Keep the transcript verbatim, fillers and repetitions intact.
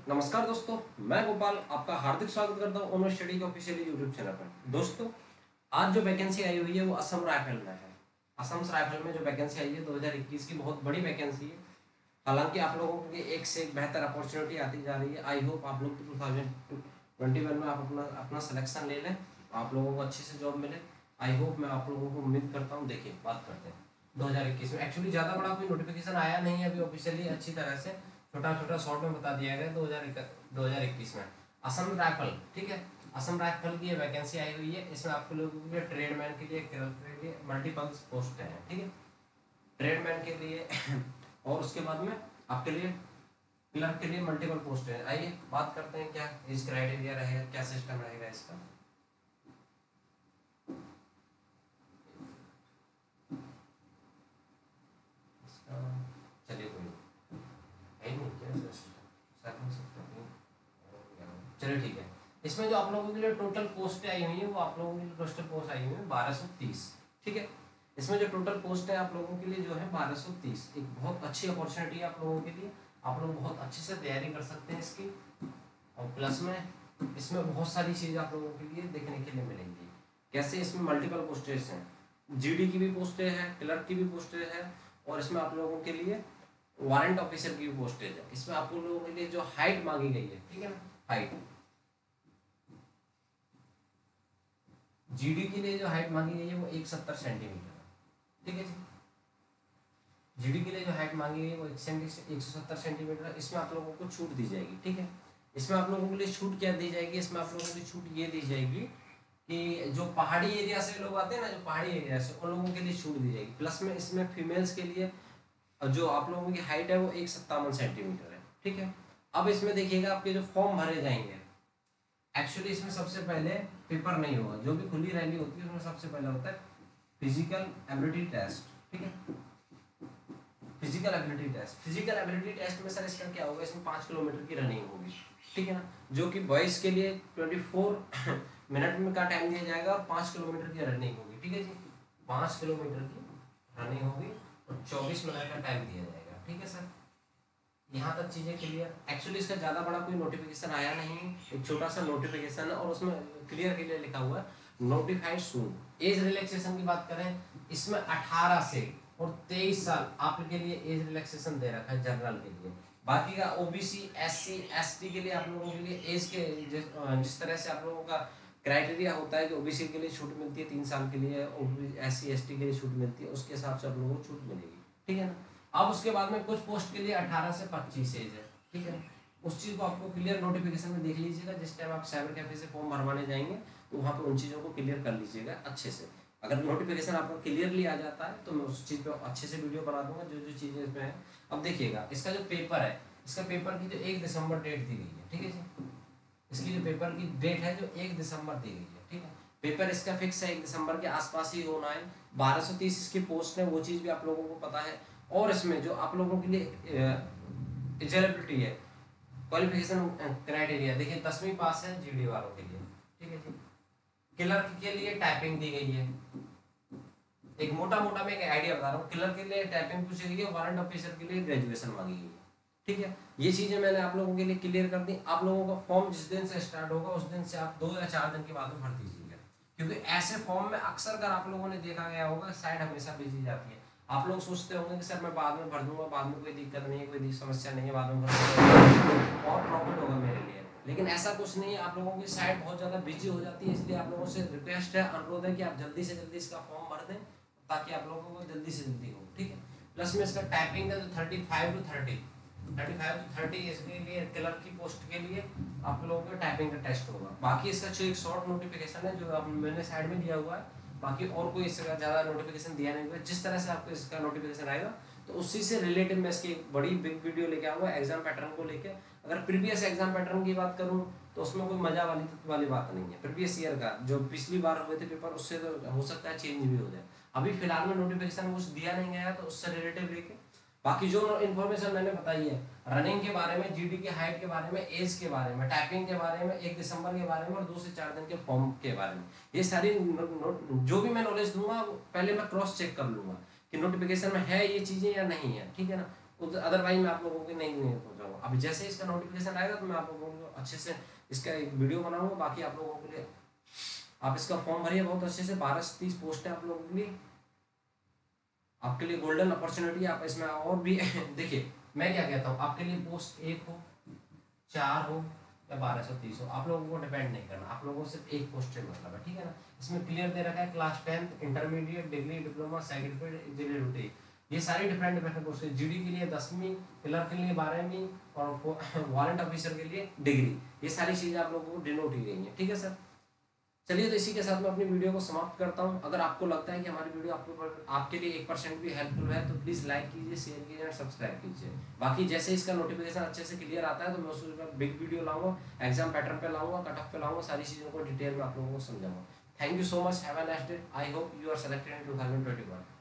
नमस्कार दोस्तों, मैं गोपाल आपका हार्दिक स्वागत करता हूँ ओनो स्टडी के ऑफिशियल यूट्यूब चैनल पर। दोस्तों, आज जो वैकेंसी आई हुई है वो असम राइफल में है। असम राइफल में जो वैकेंसी आई है दो हज़ार इक्कीस की बहुत बड़ी वैकेंसी है। हालांकि आप लोगों के लिए एक से एक बेहतर अपॉर्चुनिटी आती जा रही है। आई होप आप लोग टू थाउजेंड ट्वेंटी वन में आप अपना अपना सिलेक्शन ले लें, आप लोगों को अच्छे से जॉब मिले। आई होप मैं आप लोगों को उम्मीद करता हूँ। देखिए, बात करते हैं दो हज़ार इक्कीस में। एक्चुअली ज़्यादा बड़ा कोई नोटिफिकेशन आया नहीं है अभी ऑफिशियली, अच्छी तरह से छोटा छोटा शॉर्ट में बता दिया गया। दो हज़ार दो हज़ार इक्कीस में असम राइफल, ठीक है, असम राइफल की वैकेंसी आई हुई है। इसमें आपके लोगों के लिए ट्रेडमैन के लिए के लिए मल्टीपल पोस्ट है, ठीक है, ट्रेडमैन के लिए और उसके बाद में आपके लिए क्लर्क के लिए मल्टीपल पोस्ट है। आइए बात करते हैं क्या इस क्राइटेरिया रहेगा, क्या सिस्टम रहेगा इसका। चलिए कोई है नहीं क्या चलिए ठीक है। इसमें जो आप लोगों के लिए टोटल पोस्ट आई हुई है वो आप लोगों के लिए टोटल पोस्ट आई हुई है बारह सौ तीस, ठीक है। इसमें जो टोटल पोस्ट है आप लोगों के लिए जो है बारह सौ तीस, एक बहुत अच्छी अपॉर्चुनिटी है आप लोगों के लिए। आप लोग बहुत अच्छे से तैयारी कर सकते हैं इसकी, और प्लस में इसमें बहुत सारी चीज़ आप लोगों के लिए देखने के लिए मिलेंगी। कैसे, इसमें मल्टीपल पोस्टेज हैं, जीडी की भी पोस्टेज है, क्लर्क की भी पोस्टेज है, और इसमें आप लोगों के लिए वारंट ऑफिसर की भी पोस्टेज है। इसमें आप लोगों के लिए जो हाइट मांगी गई है, ठीक है ना, हाइट जीडी के लिए जो हाइट मांगी गई है वो एक सत्तर सेंटीमीटर है, ठीक है जी। जीडी के लिए जो हाइट मांगी गई है वो एक एक सौ सत्तर सेंटीमीटर है। इसमें आप लोगों को छूट दी जाएगी, ठीक है। इसमें आप लोगों के लिए छूट क्या दी जाएगी, इसमें आप लोगों के लिए छूट ये दी जाएगी कि जो पहाड़ी एरिया से लोग आते हैं ना, जो पहाड़ी एरिया से, उन लोगों के लिए छूट दी जाएगी। प्लस में इसमें फीमेल्स के लिए जो आप लोगों की हाइट है वो एक सत्तावन सेंटीमीटर है, ठीक है। अब इसमें देखिएगा आपके जो फॉर्म भरे जाएंगे, एक्चुअली इसमें सबसे पहले पेपर नहीं होगा। जो भी खुली रैली होती है उसमें सबसे पहले होता है फिजिकल एबिलिटी टेस्ट, ठीक है, physical ability test. Physical ability test में सर इसका क्या होगा, इसमें पाँच किलोमीटर की रनिंग होगी, ठीक है ना, जो कि बॉयज़ के लिए चौबीस मिनट में का टाइम दिया जाएगा और पाँच किलोमीटर की रनिंग होगी, ठीक है जी। पाँच किलोमीटर की रनिंग होगी और चौबीस मिनट का टाइम दिया जाएगा, ठीक है सर। यहाँ तक चीज़ें क्लियर। एक्चुअली इसका ज़्यादा बड़ा कोई नोटिफिकेशन आया नहीं, एक छोटा सा नोटिफिकेशन है और उसमें क्लियर क्लियर लिखा हुआ है नोटिफाइड सून। एज रिलैक्सेशन की बात करें, इसमें अठारह से और तेईस साल आपके लिए एज रिलैक्सेशन दे रखा है जनरल के लिए। बाकी का ओबीसी, एससी, एसटी के लिए आप लोगों के लिए एज के जिस, जिस तरह से आप लोगों का क्राइटेरिया होता है कि ओबीसी के लिए छूट मिलती है तीन साल के लिए, एससी एसटी के लिए छूट मिलती है, उसके हिसाब से आप लोगों को छूट मिलेगी, ठीक है ना। अब उसके बाद में कुछ पोस्ट के लिए अठारह से पच्चीस एज है, ठीक है। उस चीज़ को आपको क्लियर नोटिफिकेशन में देख लीजिएगा। जिस टाइम आप साइबर कैफे से फॉर्म भरवाने जाएंगे तो वहाँ पे उन चीज़ों को क्लियर कर लीजिएगा अच्छे से। अगर नोटिफिकेशन आपको क्लियरली आ जाता है तो मैं उस चीज़ पे अच्छे से वीडियो बना दूंगा जो जो चीज़ें इसमें है। अब देखिएगा इसका जो पेपर है, इसका पेपर की जो एक दिसंबर डेट दी गई है, ठीक है जी। इसकी जो पेपर की डेट है जो एक दिसंबर दी गई है, ठीक है। पेपर इसका फिक्स है, एक दिसंबर के आसपास ही होना है। बारह सौ तीस इसकी पोस्ट है, वो चीज़ भी आप लोगों को पता है। और इसमें जो आप लोगों के लिए एलिजिबिलिटी है, क्वालिफिकेशन क्राइटेरिया, देखिए दसवीं पास है जीडी वालों के लिए, ठीक है जी। क्लर्क के लिए टाइपिंग दी गई है। एक मोटा मोटा मैं एक आइडिया बता रहा हूँ। क्लर्क के लिए टाइपिंग पूछी गई है, वारंट ऑफिसर के लिए ग्रेजुएशन मांगी गई है, ठीक है। ये चीज़ें मैंने आप लोगों के लिए क्लियर कर दी। आप लोगों का फॉर्म जिस दिन से स्टार्ट होगा उस दिन से आप दो या चार दिन के बाद में भर दीजिएगा, क्योंकि ऐसे फॉर्म में अक्सर अगर आप लोगों ने देखा गया होगा साइड हमेशा बिजी जाती है। आप लोग सोचते होंगे कि सर मैं बाद में भर दूंगा, बाद में कोई दिक्कत नहीं है, कोई समस्या नहीं है, बाद में भर दूंगा और प्रॉफिट होगा मेरे लिए, लेकिन ऐसा कुछ नहीं है। आप लोगों की साइड बहुत ज़्यादा बिजी हो जाती है, इसलिए आप लोगों से रिक्वेस्ट है, अनुरोध है कि आप जल्दी से जल्दी इसका फॉर्म भर दें ताकि आप लोगों को जल्दी से जल्दी हो, ठीक है। प्लस में इसका टाइपिंग का जो thirty five to thirty thirty five to thirty इसके लिए क्लर्क की पोस्ट के लिए आप लोगों का टाइपिंग का टेस्ट होगा। बाकी इसका जो एक शॉर्ट नोटिफिकेशन है जो आप मैंने साइड में दिया हुआ है, बाकी और कोई इसका ज़्यादा नोटिफिकेशन दिया नहीं हुआ। जिस तरह से आपको इसका नोटिफिकेशन आएगा तो उसी से रिलेटेड मैं इसकी एक बड़ी बिग वीडियो लेके आऊँगा एग्जाम पैटर्न को लेकर। अगर प्रीवियस एग्जाम पैटर्न की बात करूँ तो उसमें कोई मजा वाली वाली बात नहीं है। प्रीवियस ईयर का जो पिछली बार हुए थे पेपर, उससे तो हो सकता है चेंज भी हो जाए। अभी फिलहाल में नोटिफिकेशन कुछ दिया नहीं गया तो उससे रिलेटिव लेके बाकी जो इन्फॉर्मेशन मैंने बताई है, रनिंग के बारे में, जीडी के हाइट के बारे में, एज के बारे में, टाइपिंग के बारे में, एक दिसंबर के बारे में और दो से चार दिन के फॉर्म के बारे में, ये सारी जो भी मैं नॉलेज दूंगा पहले मैं क्रॉस चेक कर लूंगा कि नोटिफिकेशन में है ये चीज़ें या नहीं है, ठीक है ना। अदरवाइज मैं आप लोगों को नहीं नहीं पहुंचाऊंगा। अभी जैसे इसका नोटिफिकेशन आएगा तो मैं आप लोगों को अच्छे से इसका एक वीडियो बनाऊंगा। बाकी आप लोगों के लिए आप इसका फॉर्म भरिए बहुत अच्छे से। बारह से तीस पोस्ट है आप लोगों के लिए, आपके लिए गोल्डन अपॉर्चुनिटी। आप इसमें और भी देखिए मैं क्या कहता हूँ, आपके लिए पोस्ट एक हो, चार हो या बारह सौ तीस हो, आप लोगों को डिपेंड नहीं करना, आप लोगों को सिर्फ एक पोस्ट से मतलब है, ठीक है ना। इसमें क्लियर दे रखा है class tenth, intermediate, degree, diploma, certificate, engineer, ये सारी डिफरेंट डिफरेंट पोस्ट है। जीडी के लिए दसवीं, क्लर्क के लिए बारहवीं और वारंट ऑफिसर के लिए डिग्री, ये सारी चीज़ें आप लोगों को डिनोट की गई हैं, ठीक है सर। चलिए तो इसी के साथ मैं अपनी वीडियो को समाप्त करता हूं। अगर आपको लगता है कि हमारी वीडियो आपको आपके लिए एक परसेंट भी हेल्पफुल है तो प्लीज़ लाइक कीजिए, शेयर कीजिए और सब्सक्राइब कीजिए। बाकी जैसे इसका नोटिफिकेशन अच्छे से क्लियर आता है तो मैं उसमें बिग वीडियो लाऊंगा, एग्जाम पैटर्न पे लाऊंगा, कट ऑफ पे लाऊंगा, सारी चीज़ों को डिटेल में आप लोगों को समझाऊंगा। Thank you so much, have a nice day. I hope you are selected in two thousand twenty one.